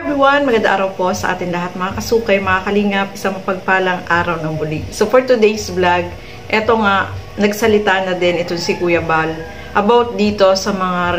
everyone! Magandang araw po sa atin lahat mga kasukay, mga kalingap, isang mapagpalang araw ng muli. So for today's vlog, eto nga, nagsalita na din ito si Kuya Bal about dito sa mga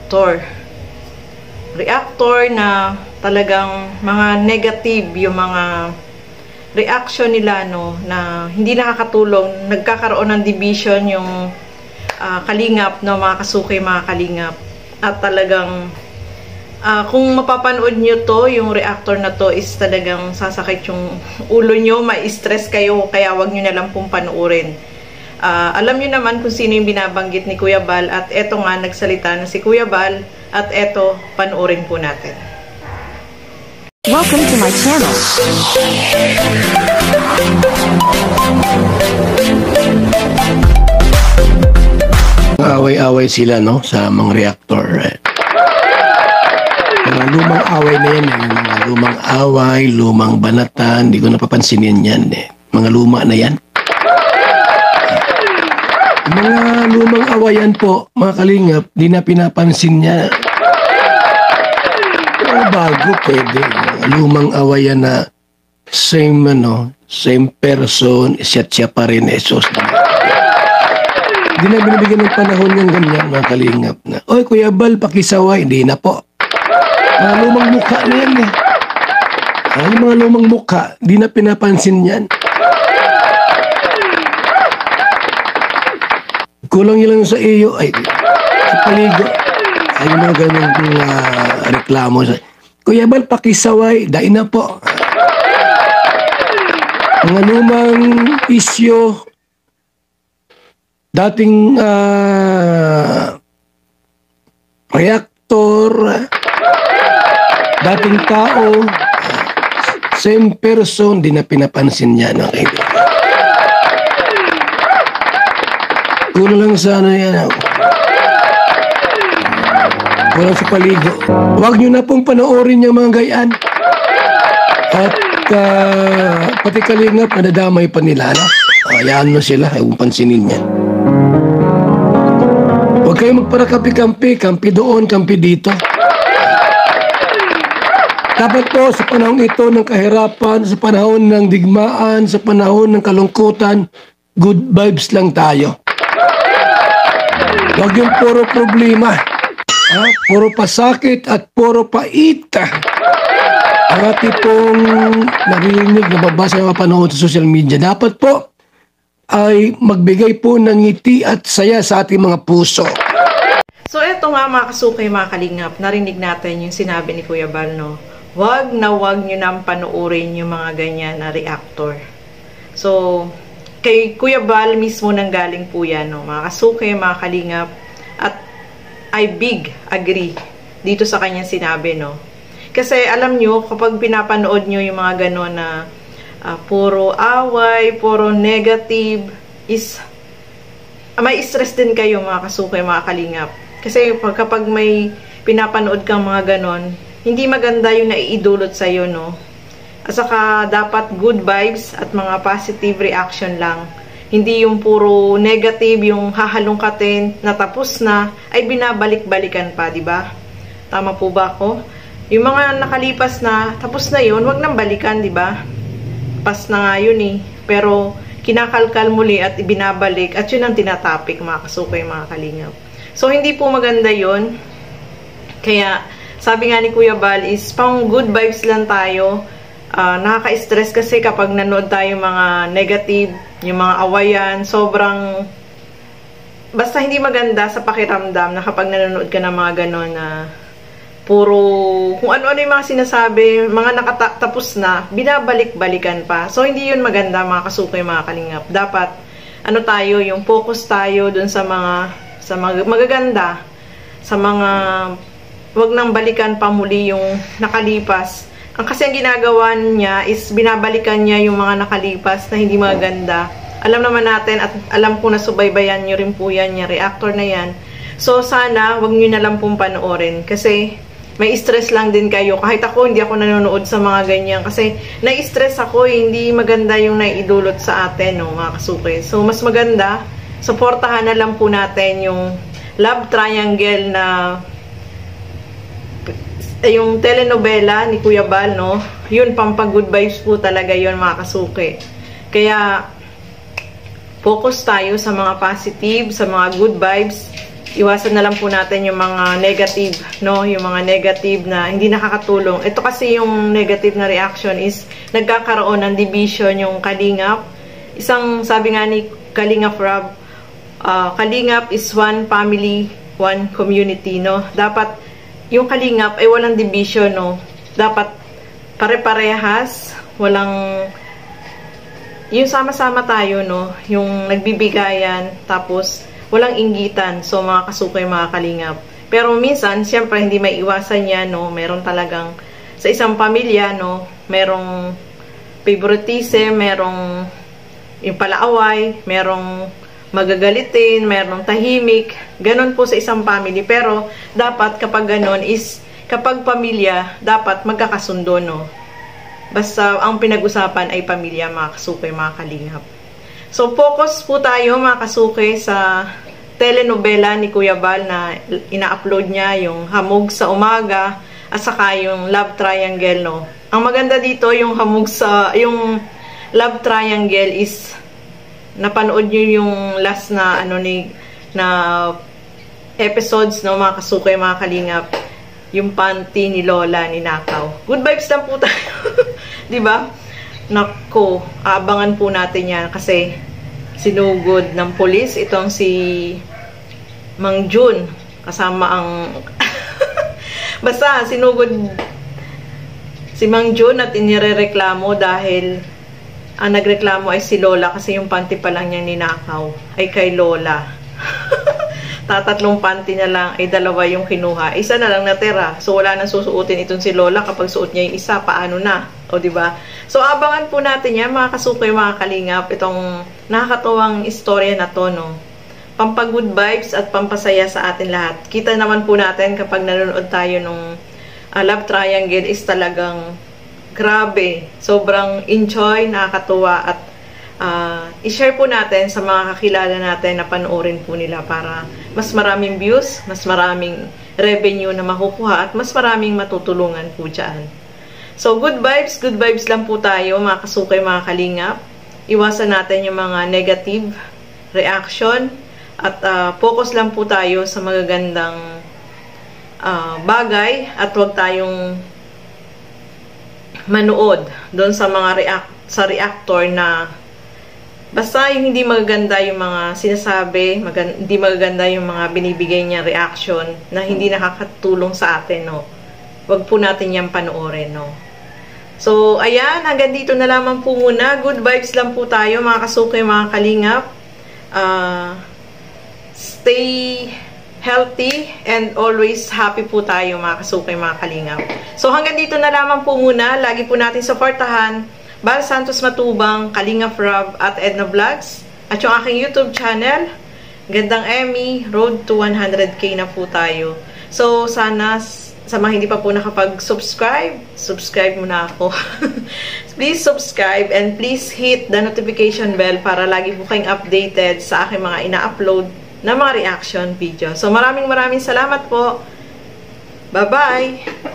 reactor na talagang mga negative yung mga reaction nila, no, na hindi nakakatulong, nagkakaroon ng division yung kalingap, no, mga kasukay, mga kalingap, at talagang kung mapapanood nyo to, yung reactor na to is talagang sasakit yung ulo nyo, ma-stress kayo, kaya wag nyo na lang pong panoorin. Alam nyo naman kung sino yung binabanggit ni Kuya Bal, at eto nga, nagsalita na si Kuya Bal, at eto, panoorin po natin. Welcome to my channel. Away-away sila, no, sa mga reactor. Mga lumang away na yan, mga lumang away, lumang banatan, hindi ko napapansinin yan, mga luma na yan. Mga lumang awayan po, mga kalingap, di na pinapansin niya. Bago pwede, mga lumang awayan na same person, siya pa rin, esos na. Hindi na binibigyan ng panahon yung ganyan, mga kalingap na, oy, Kuya Bal, pakisaway, hindi na po. Mga lumang mukha na yan yung mga lumang mukha, di na pinapansin yan. Kulang yun lang sa iyo, ay, sa paligo. Ay, mga ganyan reklamo. Kuya Bal, pakisaway, dain na po. Mga lumang isyo, dating reactor, dating tao, same person, di na pinapansin niya. No? Kulang lang sa yan. Kulang sa paligo. Huwag nyo na pong panoorin yung mga gayaan. At pati kalingap, nadadamay pa nila. No? Hayaan mo sila, huwag pansinin yan. Huwag kayo magparakampi-kampi, kampi doon, kampi dito. Dapat po sa panahon ito ng kahirapan, sa panahon ng digmaan, sa panahon ng kalungkutan, good vibes lang tayo. Huwag yung puro problema, puro pasakit at puro pait. Ang ating pong narinig, nababasa ng mapanood sa social media, dapat po ay magbigay po ng ngiti at saya sa ating mga puso. So eto nga mga kasukay, mga kalingap, narinig natin yung sinabi ni Kuya Bal, no? Wag nyo nang panoorin yung mga ganyan na reactor. So, kay Kuya Bal mismo nang galing po yan, no? Mga kasukay, mga kalingap, at I big agree dito sa kanyang sinabi, no? Kasi alam nyo, kapag pinapanood nyo yung mga gano'n na puro away, puro negative, is may stress din kayo, mga kasukay, mga kalingap. Kasi kapag may pinapanood kang mga gano'n, hindi maganda yung naiidulot sa'yo, no? At saka, dapat good vibes at mga positive reaction lang. Hindi yung puro negative, yung hahalongkatin, natapos na, ay binabalik-balikan pa, di ba? Tama po ba ako? Yung mga nakalipas na, tapos na yun, wag nang balikan, di ba? Pas na nga yun eh. Pero, kinakalkal muli at ibinabalik, at yun ang tinatapik, mga kasukay, mga kalingap. So, hindi po maganda yun. Kaya, sabi nga ni Kuya Bal is pang good vibes lang tayo. Nakaka-stress kasi kapag nanood tayo mga negative, yung mga awayan, sobrang basta hindi maganda sa pakiramdam na kapag nanonood ka ng mga ganon na puro kung ano-ano yung mga sinasabi, mga nakatapos na, binabalik-balikan pa. So hindi yun maganda, mga kasukay, mga kalingap. Dapat ano tayo, yung focus tayo dun sa mga magaganda, sa mga wag nang balikan pa muli yung nakalipas. Kasi ang ginagawa niya is binabalikan niya yung mga nakalipas na hindi maganda. Alam naman natin at alam ko na subaybayan nyo rin po yan, yung reactor na yan. So sana wag nyo na lang pong panoorin kasi may stress lang din kayo. Kahit ako, hindi ako nanonood sa mga ganyan kasi na-stress ako, hindi maganda yung naidulot sa atin, no, mga kasukay. So mas maganda, suportahan na lang po natin yung love triangle na yung telenovela ni Kuya Bal, no? Yun, pampag-good vibes po talaga yun, mga kasuki. Kaya, focus tayo sa mga positive, sa mga good vibes. Iwasan na lang po natin yung mga negative, no? Yung mga negative na hindi nakakatulong. Ito kasi yung negative na reaction is nagkakaroon ng division yung Kalingap. Isang sabi nga ni Kalingap Rob, Kalingap is one family, one community, no? Dapat yung Kalingap ay walang division, no? Dapat pare-parehas, walang yung sama-sama tayo, no? Yung nagbibigayan, tapos walang inggitan. So, mga kasukay, mga Kalingap. Pero minsan, siyempre, hindi may iwasan yan, no? Meron talagang, sa isang pamilya, no? Merong favoritism, merong yung palaaway, merong magagalitin, merong tahimik. Ganon po sa isang family. Pero, dapat kapag ganon is, kapag pamilya, dapat magkakasundo, no? Basta ang pinag-usapan ay pamilya, mga kasukay, mga Kalingap. So, focus po tayo, mga kasukay, sa telenovela ni Kuya Bal na ina-upload niya, yung Hamog sa Umaga, at saka yung Love Triangle, no? Ang maganda dito, yung yung Love Triangle is, napanood niyo yung last na, na episodes, no, mga kasukay, mga Kalingap. Yung panty ni Lola, ni Nakaw. Good vibes lang po tayo. Diba? Nako, abangan po natin yan kasi sinugod ng polis itong si Mang Jun kasama ang basta sinugod si Mang Jun at inirereklamo dahil ang nagreklamo ay si Lola kasi yung panty pa lang niyang ninakaw ay kay Lola. Tatlong panty na lang ay dalawa yung kinuha. Isa na lang natira. So wala nang susuotin itong si Lola kapag suot niya yung isa, paano na? O di ba? So abangan po natin yan, mga kasukay, mga Kalingap, itong nakakatuwang istorya na to, no? Pampag-good vibes at pampasaya sa atin lahat. Kita naman po natin kapag nanonood tayo nung Love Triangle is talagang grabe. Sobrang enjoy, nakakatuwa at i-share po natin sa mga kakilala natin na panoorin po nila para mas maraming views, mas maraming revenue na makukuha at mas maraming matutulungan po dyan. So, good vibes lang po tayo, mga kasukay, mga Kalingap. Iwasan natin yung mga negative reaction at focus lang po tayo sa magagandang bagay at huwag tayong manood doon sa mga reactor na basta yung hindi magaganda yung mga sinasabi, hindi magaganda yung mga binibigay niya reaction na hindi nakakatulong sa atin, no? Wag po natin yan panoorin, no? So, ayan, hanggang dito na lamang po muna. Good vibes lang po tayo, mga kasukay, mga Kalingap. Stay healthy and always happy po tayo, mga kasukay, mga Kalingap. So, hanggang dito na lamang po muna. Lagi po natin supportahan Bal Santos Matubang, Kalingap Rob at Edna Vlogs at yung aking YouTube channel, Gandang Emmy, Road to 100k na po tayo. So, sana sa mga hindi pa po nakapag-subscribe, subscribe muna ako. Please subscribe and please hit the notification bell para lagi po kayong updated sa aking mga ina-upload na mga reaction video. So, maraming salamat po. Bye-bye!